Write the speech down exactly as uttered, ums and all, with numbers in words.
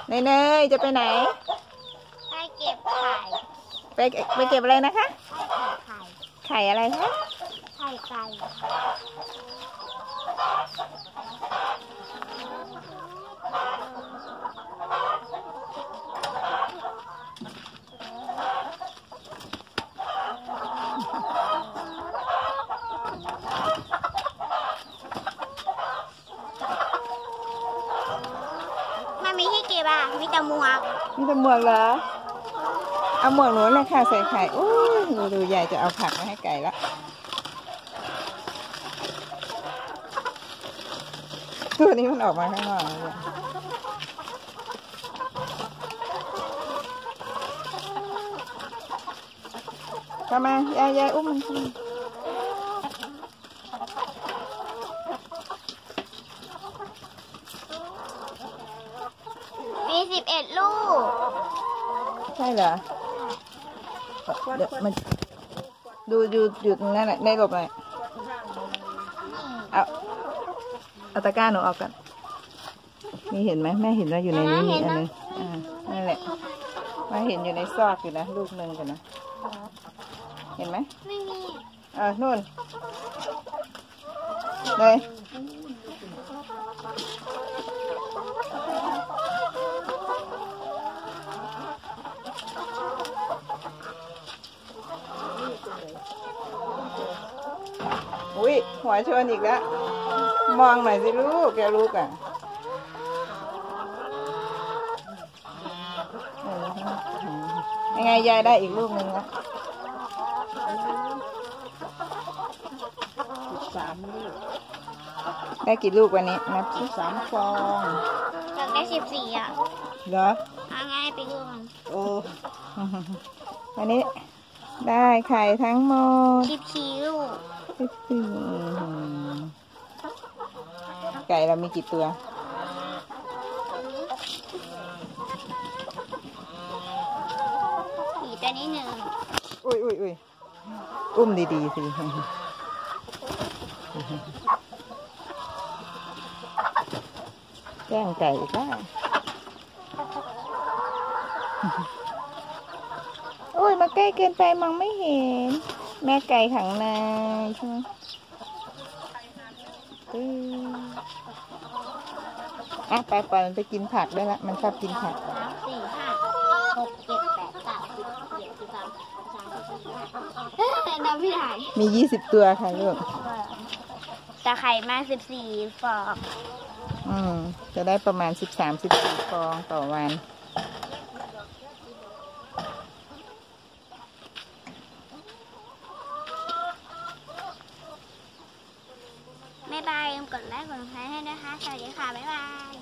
เนยจะไปไหนไปเก็บไข่ไปไปเก็บอะไรนะคะไข่ไข่อะไรคะไข่ไก่มันมีที่เก็บอ่ะมีแต่หมวกมีแต่หมวกเหรอเอาหมวกหนูเลยค่ะใส่ไข่อู้ดูดูใหญ่จะเอาผักมาให้ไก่ละตัวนี้มันออกมาข้างนอกเลยเข้ามายายยายอุ้มมันขึ้นมีสิบเอ็ดลูกใช่เหรอเดี๋ยวมันดูอยู่อยู่ตรงนั้นแหละในหลบหน่อยเอาเอาตะกร้าหนูออกกันนี่เห็นไหมแม่เห็นว่าอยู่ในนี้มีอันนึงอ่านั่นแหละแม่เห็นอยู่ในซอกอยู่นะลูกหนึ่งกันนะเห็นไหมไม่มีเออนู่นเลยอุ้ยหัวชนอีกแล้วมองหน่อยสิลูกแกลูกอ่ะยังไงยายได้อีกลูกหนึ่งละสามลูกได้กี่ลูกวันนี้นับสามฟองอยากได้สิบสี่อ่ะเหรอเอาง่ายไปดูมันโอ้วันนี้ได้ไข่ทั้งหมดสิบสี่ลูกสิบสี่ไก่เรามีกี่ตัวอีตัวนี้หนึ่งอุ้ยอุ้ยอุ้ยอุ้มดีๆสิแกล้งไก่ได้โอ้ยมาใกล้เกินไปมองไม่เห็นแม่ไก่ขังในใช่ไหมอ่ะไปไปมันไปกินผักได้ละมันชอบกินผักสามสี่ห้าหกเจ็ดแปดเก้าสิบเจ็ดสิบสามสามสิบสี่แต่น้ำพี่ถ่ายมียี่สิบตัวค่ะลูกแต่ไข่มาสิบสี่ฟองอืมจะได้ประมาณสิบสามสิบสี่ฟองต่อวันบ๊ายบายกดไลค์กดแชร์ให้นะคะสวัสดีค่ะบ๊ายบาย